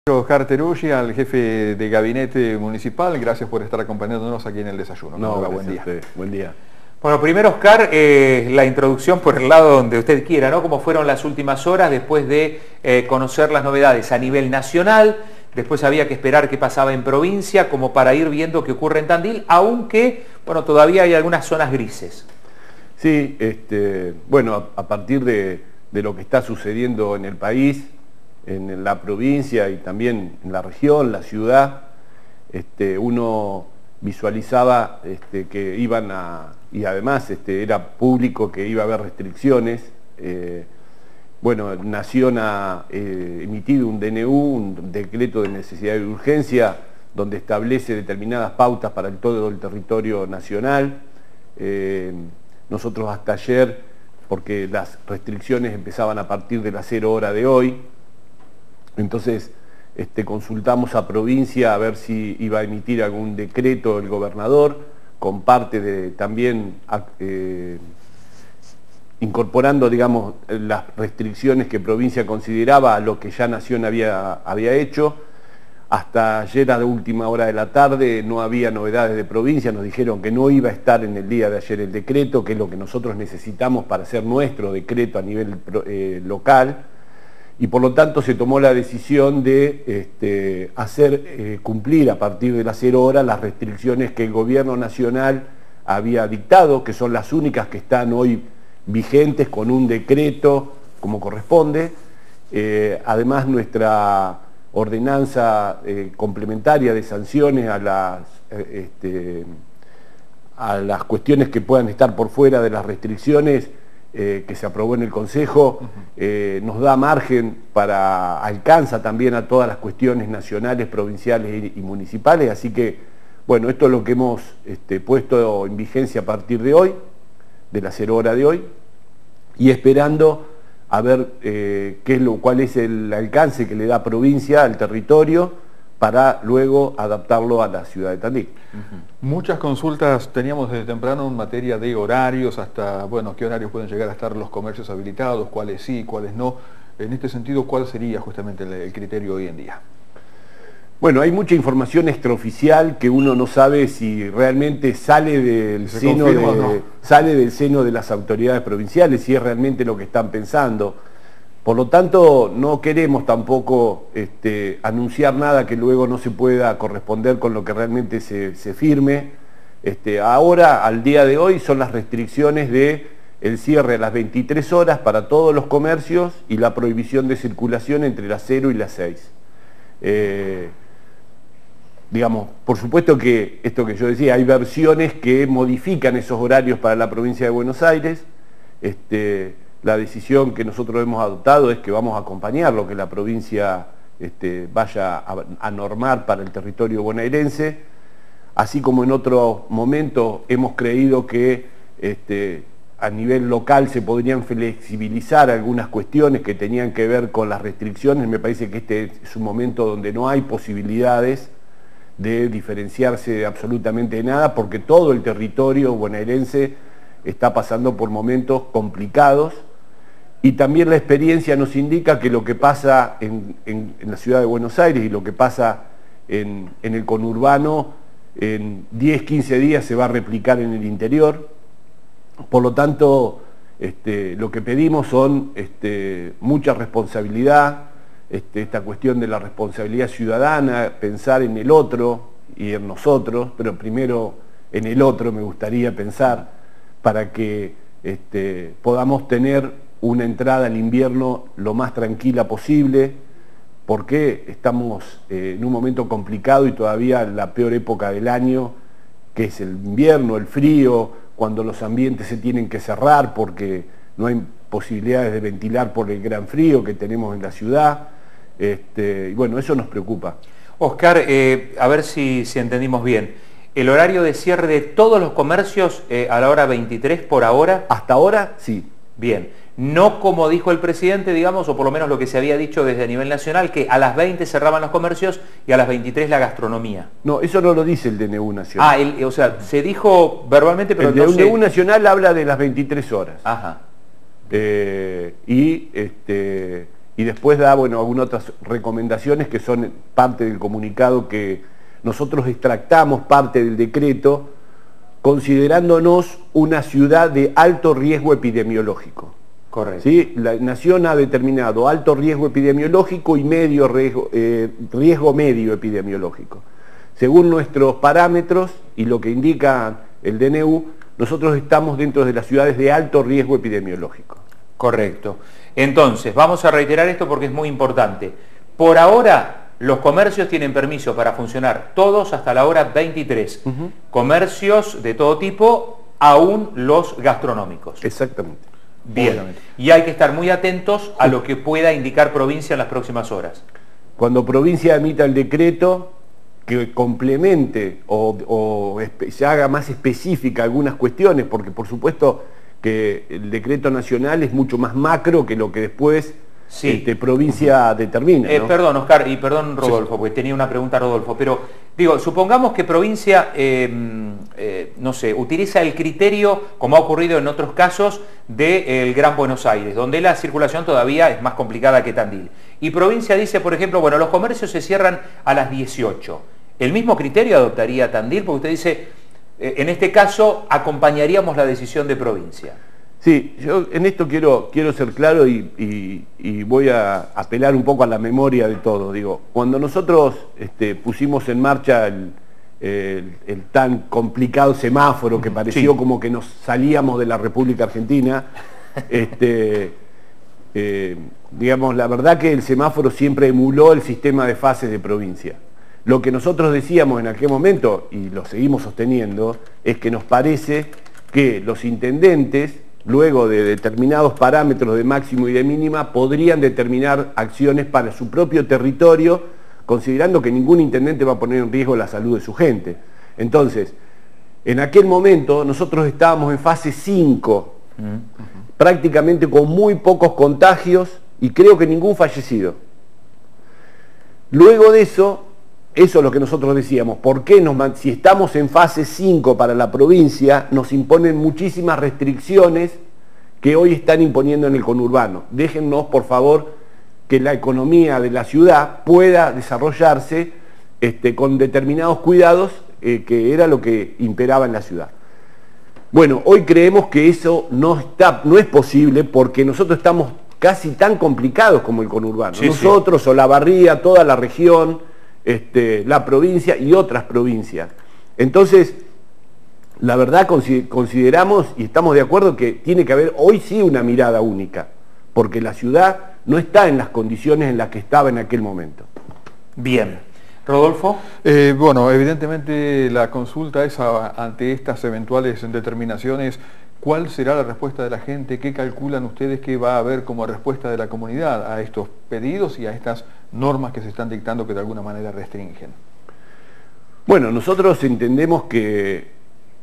Oscar Teruggi, al jefe de gabinete municipal, gracias por estar acompañándonos aquí en el desayuno. Buen día. Buen día. Bueno, primero, Oscar, la introducción por el lado donde usted quiera, ¿no? ¿Cómo fueron las últimas horas después de conocer las novedades a nivel nacional? Después había que esperar qué pasaba en provincia, como para ir viendo qué ocurre en Tandil, aunque, bueno, todavía hay algunas zonas grises. Sí, bueno, a partir de lo que está sucediendo en el país, en la provincia y también en la región, la ciudad, uno visualizaba que iban y además era público que iba a haber restricciones. Bueno, Nación ha emitido un DNU, un decreto de necesidad y urgencia, donde establece determinadas pautas para todo el territorio nacional. Nosotros hasta ayer, porque las restricciones empezaban a partir de las 0 horas de hoy, entonces consultamos a provincia a ver si iba a emitir algún decreto el gobernador, con parte de también incorporando, digamos, las restricciones que provincia consideraba a lo que ya Nación había hecho. Hasta ayer a la última hora de la tarde no había novedades de provincia, nos dijeron que no iba a estar en el día de ayer el decreto, que es lo que nosotros necesitamos para hacer nuestro decreto a nivel local. Y por lo tanto se tomó la decisión de hacer cumplir a partir de las 0 horas las restricciones que el gobierno nacional había dictado, que son las únicas que están hoy vigentes con un decreto como corresponde. Además, nuestra ordenanza complementaria de sanciones a las cuestiones que puedan estar por fuera de las restricciones que se aprobó en el Consejo, nos da margen alcanza también a todas las cuestiones nacionales, provinciales y municipales, así que, bueno, esto es lo que hemos puesto en vigencia a partir de hoy, de las 0 horas de hoy, y esperando a ver cuál es el alcance que le da provincia al territorio, para luego adaptarlo a la ciudad de Tandil. Muchas consultas teníamos desde temprano en materia de horarios, hasta, bueno, qué horarios pueden llegar a estar los comercios habilitados, cuáles sí, cuáles no. En este sentido, ¿cuál sería justamente el criterio hoy en día? Bueno, hay mucha información extraoficial que uno no sabe si realmente sale del seno de las autoridades provinciales, si es realmente lo que están pensando. Por lo tanto, no queremos tampoco anunciar nada que luego no se pueda corresponder con lo que realmente se firme. Ahora, al día de hoy, son las restricciones del cierre a las 23 horas para todos los comercios y la prohibición de circulación entre las 0 y las 6. Digamos, por supuesto que esto que yo decía, hay versiones que modifican esos horarios para la provincia de Buenos Aires. La decisión que nosotros hemos adoptado es que vamos a acompañar lo que la provincia vaya a normar para el territorio bonaerense, así como en otro momento hemos creído que a nivel local se podrían flexibilizar algunas cuestiones que tenían que ver con las restricciones. Me parece que este es un momento donde no hay posibilidades de diferenciarse de absolutamente nada, porque todo el territorio bonaerense está pasando por momentos complicados. Y también la experiencia nos indica que lo que pasa en la ciudad de Buenos Aires y lo que pasa en el conurbano, en 10, 15 días se va a replicar en el interior. Por lo tanto, lo que pedimos son mucha responsabilidad, esta cuestión de la responsabilidad ciudadana, pensar en el otro y en nosotros, pero primero en el otro me gustaría pensar, para que podamos tener una entrada al invierno lo más tranquila posible, porque estamos en un momento complicado y todavía la peor época del año, que es el invierno, el frío, cuando los ambientes se tienen que cerrar porque no hay posibilidades de ventilar por el gran frío que tenemos en la ciudad. Y bueno, eso nos preocupa. Oscar, a ver si entendimos bien. ¿El horario de cierre de todos los comercios a la hora 23 por ahora? Hasta ahora, sí. Bien. No como dijo el presidente, digamos, o por lo menos lo que se había dicho desde a nivel nacional, que a las 20 cerraban los comercios y a las 23 la gastronomía. No, eso no lo dice el DNU nacional. O sea, se dijo verbalmente, pero el no DNU nacional habla de las 23 horas. Ajá. Y y después da, bueno, algunas otras recomendaciones que son parte del comunicado que nosotros extractamos, parte del decreto, considerándonos una ciudad de alto riesgo epidemiológico. Correcto. ¿Sí? La Nación ha determinado alto riesgo epidemiológico y medio riesgo medio epidemiológico. Según nuestros parámetros y lo que indica el DNU, nosotros estamos dentro de las ciudades de alto riesgo epidemiológico. Correcto. Entonces, vamos a reiterar esto porque es muy importante. Por ahora, los comercios tienen permiso para funcionar todos hasta la hora 23. Comercios de todo tipo, aún los gastronómicos. Exactamente. Bien. Y hay que estar muy atentos a lo que pueda indicar provincia en las próximas horas. Cuando provincia emita el decreto, que complemente o se haga más específica algunas cuestiones, porque por supuesto que el decreto nacional es mucho más macro que lo que después provincia determina, ¿no? Perdón, Oscar, y perdón, Rodolfo, porque tenía una pregunta, Rodolfo, pero digo, supongamos que provincia, no sé, utiliza el criterio, como ha ocurrido en otros casos, del Gran Buenos Aires, donde la circulación todavía es más complicada que Tandil. Y provincia dice, por ejemplo, bueno, los comercios se cierran a las 18. ¿El mismo criterio adoptaría Tandil? Porque usted dice, en este caso, acompañaríamos la decisión de provincia. Sí, yo en esto quiero ser claro y voy a apelar un poco a la memoria de todos. Digo, cuando nosotros pusimos en marcha el tan complicado semáforo que pareció como que nos salíamos de la República Argentina, digamos, la verdad que el semáforo siempre emuló el sistema de fases de provincia. Lo que nosotros decíamos en aquel momento, y lo seguimos sosteniendo, es que nos parece que los intendentes, luego de determinados parámetros de máximo y de mínima, podrían determinar acciones para su propio territorio, considerando que ningún intendente va a poner en riesgo la salud de su gente. Entonces, en aquel momento nosotros estábamos en fase 5, prácticamente con muy pocos contagios y creo que ningún fallecido. Luego de eso es lo que nosotros decíamos, ¿por qué si estamos en fase 5 para la provincia, nos imponen muchísimas restricciones que hoy están imponiendo en el conurbano? Déjennos, por favor, que la economía de la ciudad pueda desarrollarse con determinados cuidados, que era lo que imperaba en la ciudad. Bueno, hoy creemos que eso no es posible porque nosotros estamos casi tan complicados como el conurbano. Nosotros, Olavarría, toda la región, la provincia y otras provincias. Entonces, la verdad consideramos y estamos de acuerdo que tiene que haber hoy sí una mirada única, porque la ciudad no está en las condiciones en las que estaba en aquel momento. Bien. Rodolfo. Bueno, evidentemente la consulta es ante estas eventuales determinaciones. ¿Cuál será la respuesta de la gente? ¿Qué calculan ustedes que va a haber como respuesta de la comunidad a estos pedidos y a estas normas que se están dictando que de alguna manera restringen? Bueno, nosotros entendemos que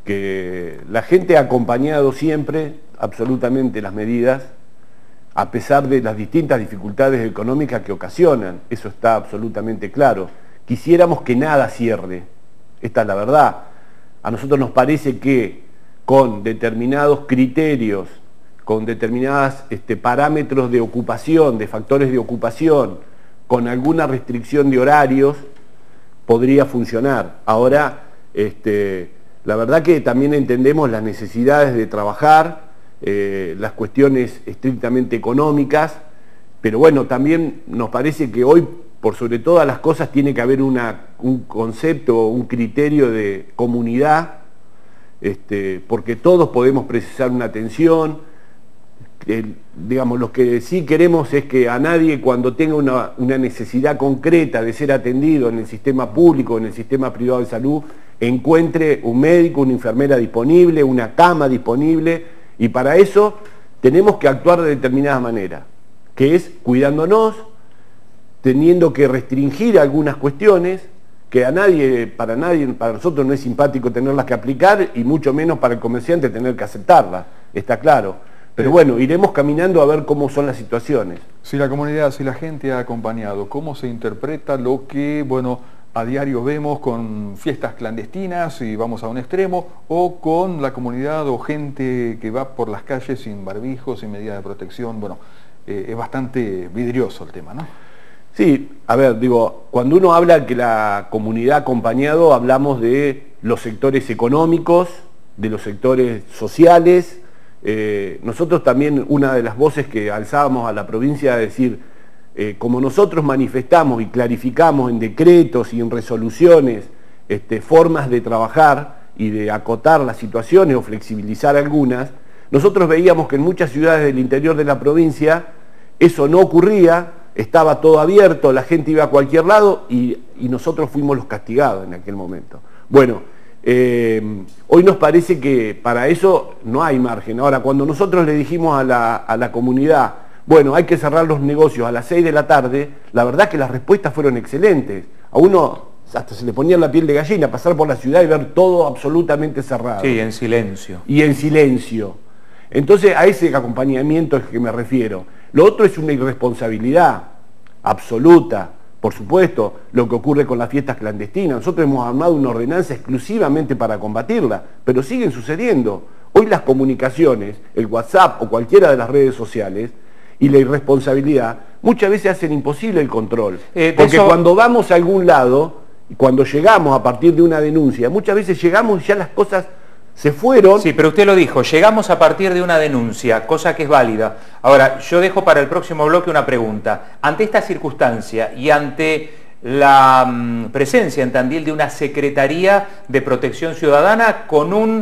la gente ha acompañado siempre absolutamente las medidas, a pesar de las distintas dificultades económicas que ocasionan. Eso está absolutamente claro. Quisiéramos que nada cierre, esta es la verdad. A nosotros nos parece que con determinados criterios, con determinados parámetros de ocupación, de factores de ocupación, con alguna restricción de horarios, podría funcionar. Ahora, la verdad que también entendemos las necesidades de trabajar, las cuestiones estrictamente económicas, pero bueno, también nos parece que hoy, por sobre todas las cosas, tiene que haber un concepto, un criterio de comunidad, porque todos podemos precisar una atención. Digamos, lo que sí queremos es que a nadie, cuando tenga una necesidad concreta de ser atendido en el sistema público, en el sistema privado de salud, encuentre un médico, una enfermera disponible, una cama disponible, y para eso tenemos que actuar de determinada manera, que es cuidándonos, teniendo que restringir algunas cuestiones que para nosotros no es simpático tenerlas que aplicar y mucho menos para el comerciante tener que aceptarlas, está claro. Pero bueno, iremos caminando a ver cómo son las situaciones. Si la comunidad, si la gente ha acompañado, ¿cómo se interpreta lo que, bueno, a diario vemos con fiestas clandestinas y vamos a un extremo, o con la comunidad o gente que va por las calles sin barbijo, sin medidas de protección? Bueno, es bastante vidrioso el tema, ¿no? Sí, a ver, digo, cuando uno habla que la comunidad ha acompañado, hablamos de los sectores económicos, de los sectores sociales. Nosotros también, una de las voces que alzábamos a la provincia, es decir, como nosotros manifestamos y clarificamos en decretos y en resoluciones formas de trabajar y de acotar las situaciones o flexibilizar algunas, nosotros veíamos que en muchas ciudades del interior de la provincia eso no ocurría, estaba todo abierto, la gente iba a cualquier lado y nosotros fuimos los castigados en aquel momento. Bueno, hoy nos parece que para eso no hay margen. Ahora, cuando nosotros le dijimos a la comunidad, bueno, hay que cerrar los negocios a las 6 de la tarde, la verdad que las respuestas fueron excelentes. A uno hasta se le ponía la piel de gallina pasar por la ciudad y ver todo absolutamente cerrado. Sí, en silencio. Y en silencio. Entonces, a ese acompañamiento es que me refiero. Lo otro es una irresponsabilidad absoluta. Por supuesto, lo que ocurre con las fiestas clandestinas. Nosotros hemos armado una ordenanza exclusivamente para combatirla, pero siguen sucediendo. Hoy las comunicaciones, el WhatsApp o cualquiera de las redes sociales, y la irresponsabilidad, muchas veces hacen imposible el control. Porque cuando vamos a algún lado, y cuando llegamos a partir de una denuncia, muchas veces llegamos y ya las cosas se fueron. Sí, pero usted lo dijo, llegamos a partir de una denuncia, cosa que es válida. Ahora, yo dejo para el próximo bloque una pregunta. Ante esta circunstancia y ante la presencia en Tandil de una Secretaría de Protección Ciudadana con un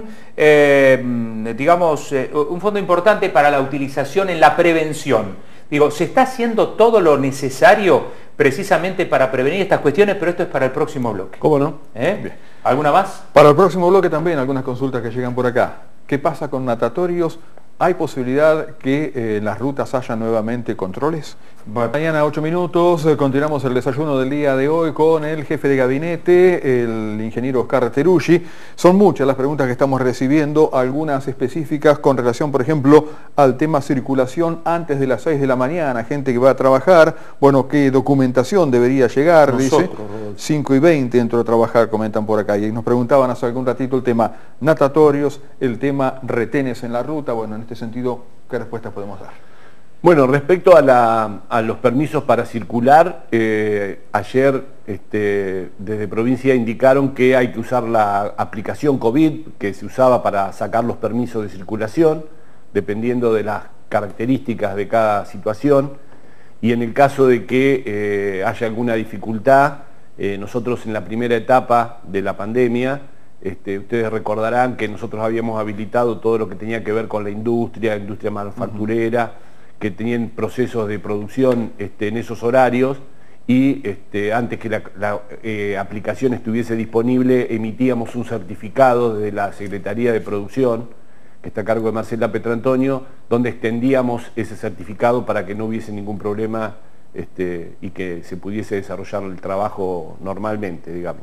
fondo importante para la utilización en la prevención. Digo, ¿se está haciendo todo lo necesario precisamente para prevenir estas cuestiones? Pero esto es para el próximo bloque. ¿Cómo no? Bien. ¿Alguna más? Para el próximo bloque también algunas consultas que llegan por acá. ¿Qué pasa con natatorios? ¿Hay posibilidad que en las rutas haya nuevamente controles? Mañana 8 minutos, continuamos el desayuno del día de hoy con el jefe de gabinete, el ingeniero Oscar Teruggi. Son muchas las preguntas que estamos recibiendo, algunas específicas con relación, por ejemplo, al tema circulación antes de las 6 de la mañana, gente que va a trabajar, bueno, ¿qué documentación debería llegar? Dice, 5:20 entro a trabajar, comentan por acá. Y nos preguntaban hace algún ratito el tema natatorios, el tema retenes en la ruta. Bueno, en este sentido, ¿qué respuestas podemos dar? Bueno, respecto a los permisos para circular, ayer desde provincia indicaron que hay que usar la aplicación COVID que se usaba para sacar los permisos de circulación, dependiendo de las características de cada situación, y en el caso de que haya alguna dificultad, nosotros en la primera etapa de la pandemia, ustedes recordarán que nosotros habíamos habilitado todo lo que tenía que ver con la industria manufacturera, que tenían procesos de producción en esos horarios, y antes que la aplicación estuviese disponible emitíamos un certificado desde la Secretaría de Producción, que está a cargo de Marcela Petrantonio, donde extendíamos ese certificado para que no hubiese ningún problema y que se pudiese desarrollar el trabajo normalmente, digamos.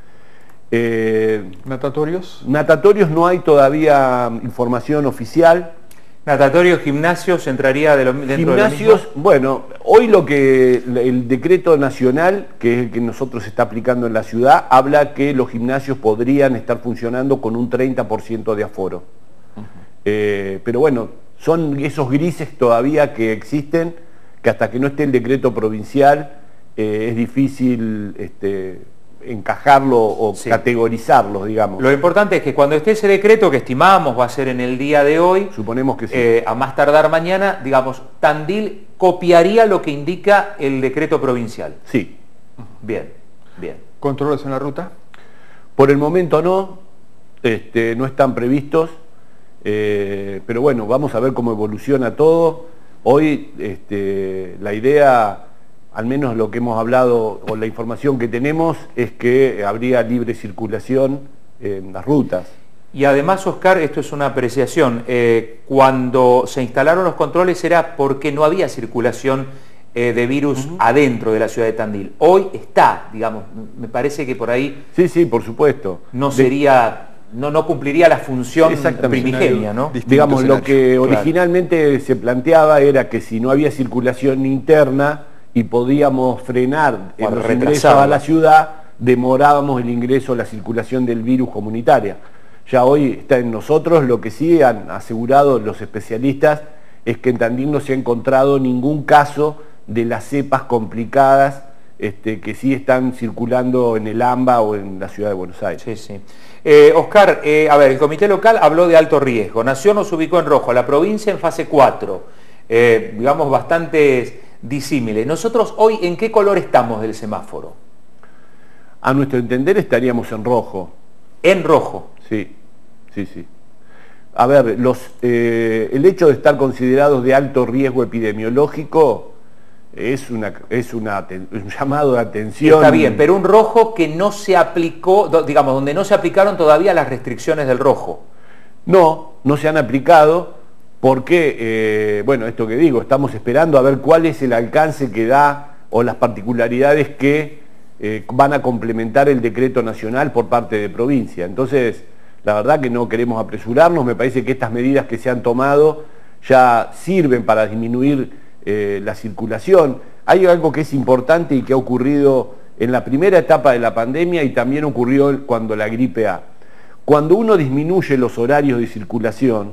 ¿Natatorios? Natatorios no hay todavía información oficial. ¿Natatorios, gimnasios, entraría dentro de lo mismo? Bueno, hoy el decreto nacional, que es el que nosotros se está aplicando en la ciudad, habla que los gimnasios podrían estar funcionando con un 30% de aforo. Pero bueno, son esos grises todavía que existen, que hasta que no esté el decreto provincial es difícil encajarlo o categorizarlo, digamos. Lo importante es que cuando esté ese decreto, que estimamos va a ser en el día de hoy, suponemos que sí, a más tardar mañana, digamos, Tandil copiaría lo que indica el decreto provincial. Sí. Bien, bien. ¿Controles en la ruta? Por el momento no, no están previstos, pero bueno, vamos a ver cómo evoluciona todo. Hoy la idea, al menos lo que hemos hablado o la información que tenemos, es que habría libre circulación en las rutas. Y además, Oscar, esto es una apreciación, cuando se instalaron los controles era porque no había circulación de virus adentro de la ciudad de Tandil. Hoy está, digamos, me parece que por ahí... Sí, por supuesto. No sería... No cumpliría la función primigenia, ¿no? Digamos, lo que originalmente se planteaba era que si no había circulación interna y podíamos frenar en los ingresos a la ciudad, demorábamos el ingreso, la circulación del virus comunitaria. Ya hoy está en nosotros, lo que sí han asegurado los especialistas es que en Tandil no se ha encontrado ningún caso de las cepas complicadas que sí están circulando en el AMBA o en la ciudad de Buenos Aires. Sí, sí. Oscar, a ver, el comité local habló de alto riesgo. Nación nos ubicó en rojo, la provincia en fase 4. Digamos, bastante disímiles. Nosotros hoy, ¿en qué color estamos del semáforo? A nuestro entender estaríamos en rojo. ¿En rojo? Sí, sí, sí. A ver, el hecho de estar considerados de alto riesgo epidemiológico es un llamado de atención. Está bien, pero un rojo que no se aplicó, digamos, donde no se aplicaron todavía las restricciones del rojo. No se han aplicado porque, bueno, esto que digo, estamos esperando a ver cuál es el alcance que da o las particularidades que van a complementar el decreto nacional por parte de provincia. Entonces, la verdad que no queremos apresurarnos, me parece que estas medidas que se han tomado ya sirven para disminuir la circulación. Hay algo que es importante y que ha ocurrido en la primera etapa de la pandemia y también ocurrió cuando la gripe A. Cuando uno disminuye los horarios de circulación,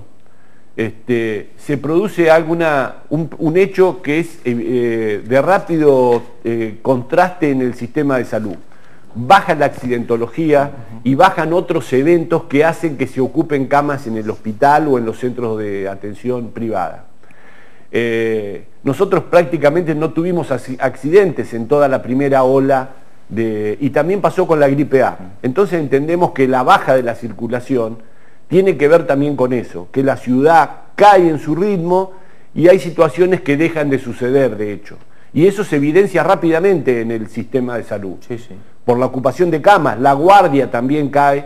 se produce un hecho que es de rápido contraste en el sistema de salud. Baja la accidentología y bajan otros eventos que hacen que se ocupen camas en el hospital o en los centros de atención privada. Nosotros prácticamente no tuvimos accidentes en toda la primera ola y también pasó con la gripe A. Entonces entendemos que la baja de la circulación tiene que ver también con eso, que la ciudad cae en su ritmo y hay situaciones que dejan de suceder, de hecho. Y eso se evidencia rápidamente en el sistema de salud. Sí, sí. Por la ocupación de camas, la guardia también cae,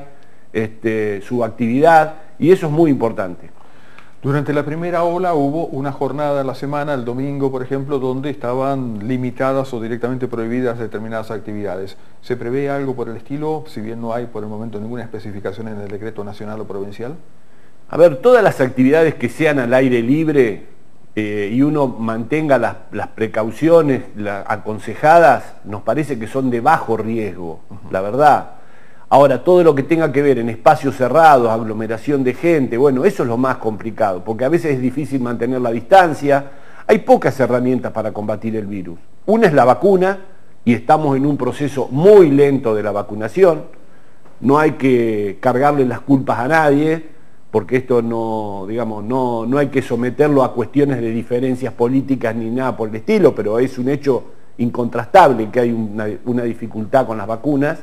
su actividad, y eso es muy importante. Durante la primera ola hubo una jornada a la semana, el domingo por ejemplo, donde estaban limitadas o directamente prohibidas determinadas actividades. ¿Se prevé algo por el estilo, si bien no hay por el momento ninguna especificación en el decreto nacional o provincial? A ver, todas las actividades que sean al aire libre y uno mantenga las precauciones aconsejadas, nos parece que son de bajo riesgo, la verdad. Ahora, todo lo que tenga que ver en espacios cerrados, aglomeración de gente, bueno, eso es lo más complicado, porque a veces es difícil mantener la distancia. Hay pocas herramientas para combatir el virus. Una es la vacuna, y estamos en un proceso muy lento de la vacunación. No hay que cargarle las culpas a nadie, porque esto no hay que someterlo a cuestiones de diferencias políticas ni nada por el estilo, pero es un hecho incontrastable que hay una dificultad con las vacunas.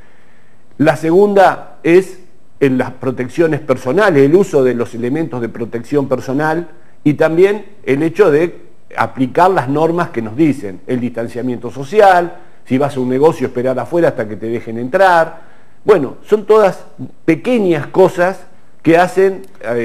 La segunda es en las protecciones personales, el uso de los elementos de protección personal y también el hecho de aplicar las normas que nos dicen, el distanciamiento social, si vas a un negocio esperar afuera hasta que te dejen entrar. Bueno, son todas pequeñas cosas que hacen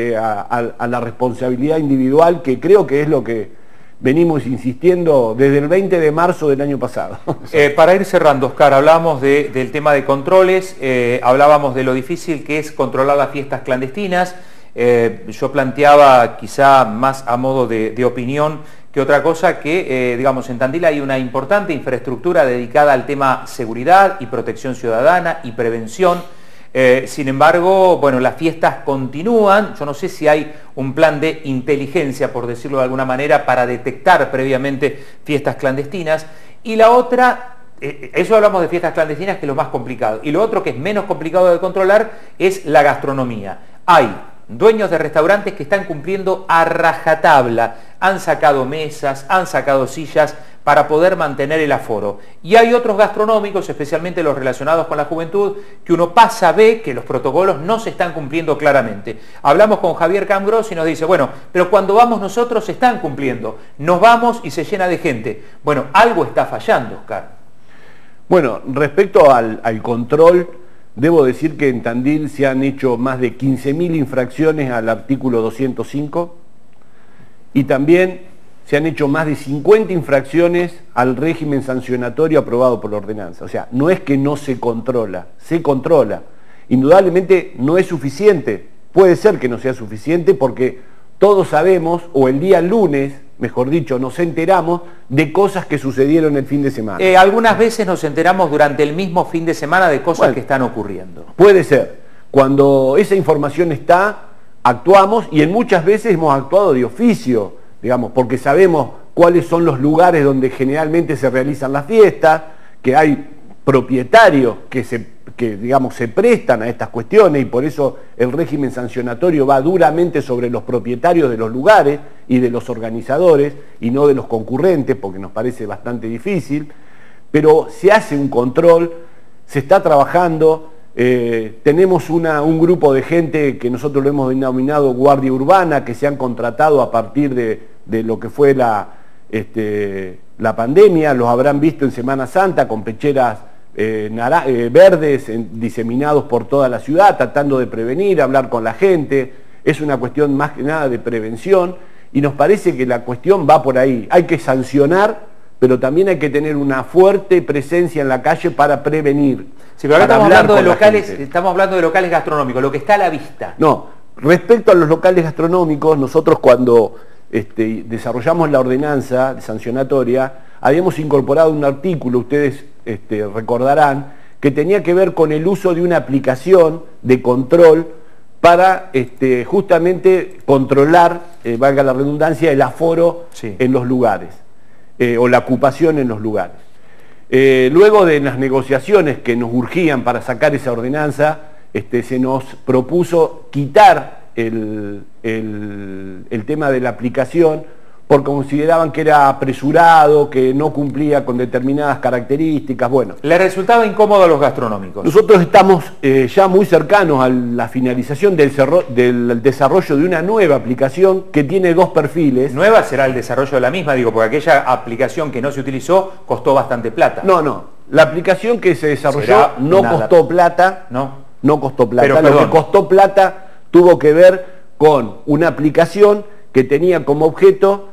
a la responsabilidad individual, que creo que es lo que venimos insistiendo desde el 20 de marzo del año pasado. Para ir cerrando, Oscar, hablábamos del tema de controles, hablábamos de lo difícil que es controlar las fiestas clandestinas. Yo planteaba, quizá más a modo de opinión que otra cosa, que digamos, en Tandil hay una importante infraestructura dedicada al tema seguridad y protección ciudadana y prevención. Sin embargo, bueno, las fiestas continúan. Yo no sé si hay un plan de inteligencia, por decirlo de alguna manera, para detectar previamente fiestas clandestinas. Y la otra, eso hablamos de fiestas clandestinas, que es lo más complicado. Y lo otro, que es menos complicado de controlar, es la gastronomía. Hay dueños de restaurantes que están cumpliendo a rajatabla. Han sacado mesas, han sacado sillas para poder mantener el aforo. Y hay otros gastronómicos, especialmente los relacionados con la juventud, que uno pasa, ve que los protocolos no se están cumpliendo claramente. Hablamos con Javier Camgros y nos dice, bueno, pero cuando vamos nosotros se están cumpliendo. Nos vamos y se llena de gente. Bueno, algo está fallando, Oscar. Bueno, respecto al control, debo decir que en Tandil se han hecho más de 15.000 infracciones al artículo 205 y también se han hecho más de 50 infracciones al régimen sancionatorio aprobado por la ordenanza. O sea, no es que no se controla, se controla. Indudablemente no es suficiente, puede ser que no sea suficiente porque todos sabemos, o el día lunes, mejor dicho, nos enteramos de cosas que sucedieron el fin de semana. Algunas veces nos enteramos durante el mismo fin de semana de cosas que están ocurriendo. Puede ser. Cuando esa información está, actuamos y en muchas veces hemos actuado de oficio. digamos, porque sabemos cuáles son los lugares donde generalmente se realizan las fiestas, que hay propietarios que digamos, se prestan a estas cuestiones y por eso el régimen sancionatorio va duramente sobre los propietarios de los lugares y de los organizadores y no de los concurrentes, porque nos parece bastante difícil, pero se hace un control, se está trabajando, tenemos un grupo de gente que nosotros lo hemos denominado Guardia Urbana, que se han contratado a partir de lo que fue la pandemia, los habrán visto en Semana Santa con pecheras verdes diseminados por toda la ciudad, tratando de prevenir, hablar con la gente. Es una cuestión más que nada de prevención y nos parece que la cuestión va por ahí. Hay que sancionar, pero también hay que tener una fuerte presencia en la calle para prevenir. Sí, pero ahora estamos hablando de locales gastronómicos, lo que está a la vista. No, respecto a los locales gastronómicos, nosotros cuando desarrollamos la ordenanza sancionatoria, habíamos incorporado un artículo, ustedes recordarán, que tenía que ver con el uso de una aplicación de control para justamente controlar, valga la redundancia, el aforo en los lugares, o la ocupación en los lugares. Luego de las negociaciones que nos urgían para sacar esa ordenanza, se nos propuso quitar el tema de la aplicación porque consideraban que era apresurado, que no cumplía con determinadas características. Bueno, ¿le resultaba incómodo a los gastronómicos? Nosotros estamos ya muy cercanos a la finalización del desarrollo de una nueva aplicación que tiene dos perfiles. ¿Nueva será el desarrollo de la misma? Digo, porque aquella aplicación que no se utilizó costó bastante plata. No, la aplicación que se desarrolló no costó plata. No costó plata. Pero, lo que costó plata tuvo que ver con una aplicación que tenía como objeto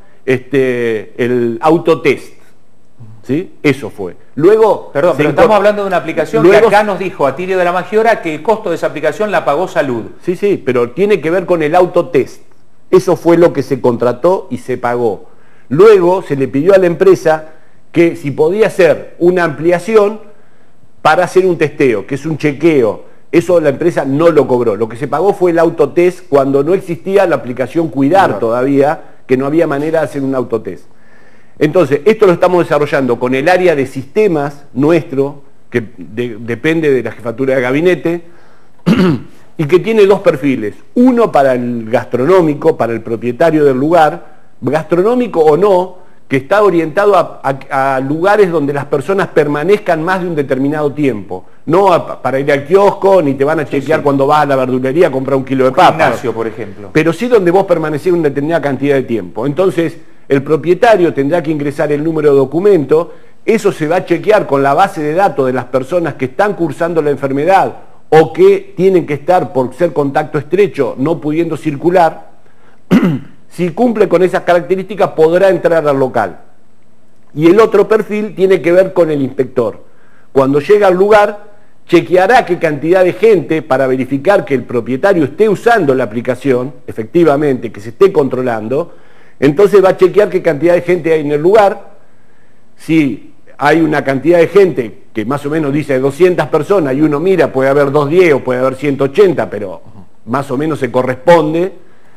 el autotest, ¿sí? Eso fue. Luego, perdón, pero estamos hablando de una aplicación que acá nos dijo Atilio de la Magiora que el costo de esa aplicación la pagó Salud. Sí, pero tiene que ver con el autotest. Eso fue lo que se contrató y se pagó. Luego se le pidió a la empresa que si podía hacer una ampliación para hacer un testeo, que es un chequeo. Eso la empresa no lo cobró. Lo que se pagó fue el autotest cuando no existía la aplicación Cuidar todavía, que no había manera de hacer un autotest. Entonces, esto lo estamos desarrollando con el área de sistemas nuestro, que depende de la jefatura de gabinete, y que tiene dos perfiles. Uno para el gastronómico, para el propietario del lugar, gastronómico o no, que está orientado a lugares donde las personas permanezcan más de un determinado tiempo. No para ir al kiosco, ni te van a chequear cuando vas a la verdulería a comprar un kilo de papas. Gimnasio, por ejemplo. Pero sí donde vos permanecés una determinada cantidad de tiempo. Entonces, el propietario tendrá que ingresar el número de documento, eso se va a chequear con la base de datos de las personas que están cursando la enfermedad o que tienen que estar por ser contacto estrecho, no pudiendo circular. Si cumple con esas características podrá entrar al local. Y el otro perfil tiene que ver con el inspector. Cuando llega al lugar, chequeará qué cantidad de gente para verificar que el propietario esté usando la aplicación, efectivamente, que se esté controlando. Entonces va a chequear qué cantidad de gente hay en el lugar. Si hay una cantidad de gente que más o menos dice 200 personas y uno mira, puede haber 210 o puede haber 180, pero más o menos se corresponde.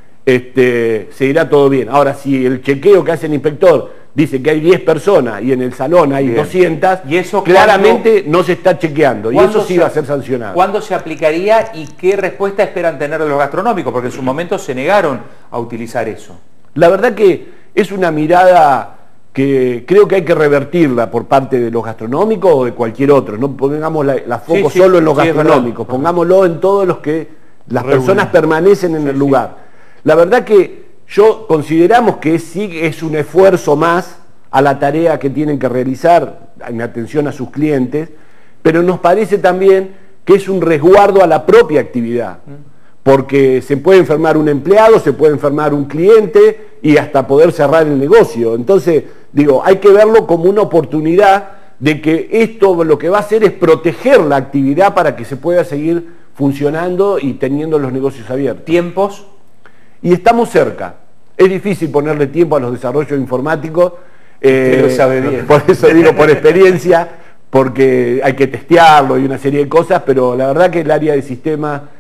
Se irá todo bien. Ahora, si el chequeo que hace el inspector dice que hay 10 personas y en el salón hay 200, y eso claramente no se está chequeando y eso sí va a ser sancionado. ¿Cuándo se aplicaría y qué respuesta esperan tener de los gastronómicos? Porque en su momento se negaron a utilizar eso. La verdad que es una mirada que creo que hay que revertirla por parte de los gastronómicos o de cualquier otro. No pongamos la foco solo en los gastronómicos, pongámoslo en todos los que las personas permanecen en el lugar. La verdad que consideramos que sí es un esfuerzo más a la tarea que tienen que realizar en atención a sus clientes, pero nos parece también que es un resguardo a la propia actividad, porque se puede enfermar un empleado, se puede enfermar un cliente y hasta poder cerrar el negocio. Entonces, digo, hay que verlo como una oportunidad de que esto lo que va a hacer es proteger la actividad para que se pueda seguir funcionando y teniendo los negocios abiertos. ¿Tiempos? Y estamos cerca. Es difícil ponerle tiempo a los desarrollos informáticos, lo sabe bien. Por eso digo por experiencia, porque hay que testearlo y una serie de cosas, pero la verdad que el área de sistemas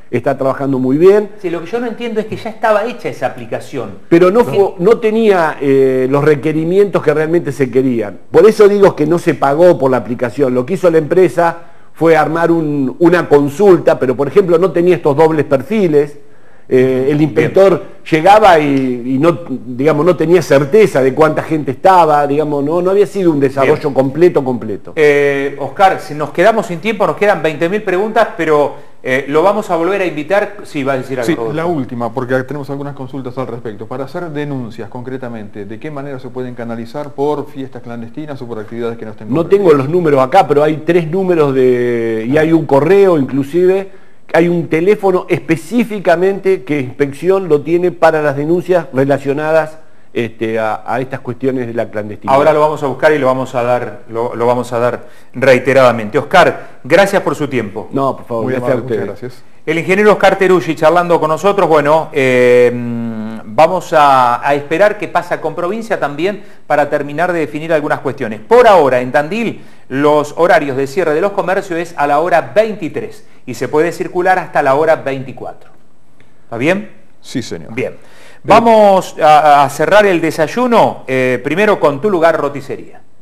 está trabajando muy bien. Sí, lo que yo no entiendo es que ya estaba hecha esa aplicación. Pero no tenía los requerimientos que realmente se querían. Por eso digo que no se pagó por la aplicación. Lo que hizo la empresa fue armar una consulta, pero por ejemplo no tenía estos dobles perfiles. El inspector llegaba y no, digamos, no tenía certeza de cuánta gente estaba, digamos, no había sido un desarrollo completo. Oscar, si nos quedamos sin tiempo, nos quedan 20.000 preguntas, pero lo vamos a volver a invitar. Sí, va a decir algo. Sí, Rodolfo. la última, porque tenemos algunas consultas al respecto. Para hacer denuncias concretamente, ¿de qué manera se pueden canalizar? ¿Por fiestas clandestinas o por actividades que no estén No tengo los números acá, pero hay 3 números y hay un correo inclusive. Hay un teléfono específicamente que Inspección lo tiene para las denuncias relacionadas a estas cuestiones de la clandestinidad. Ahora lo vamos a buscar y lo vamos a dar reiteradamente. Oscar, gracias por su tiempo. No, por favor, Muy gracias a amable, ustedes. muchas gracias. El ingeniero Oscar Teruggi charlando con nosotros. Bueno, vamos a esperar qué pasa con provincia también para terminar de definir algunas cuestiones. Por ahora, en Tandil, los horarios de cierre de los comercios es a la hora 23 y se puede circular hasta la hora 24. ¿Está bien? Sí, señor. Bien. Vamos a cerrar el desayuno primero con Tu Lugar Roticería.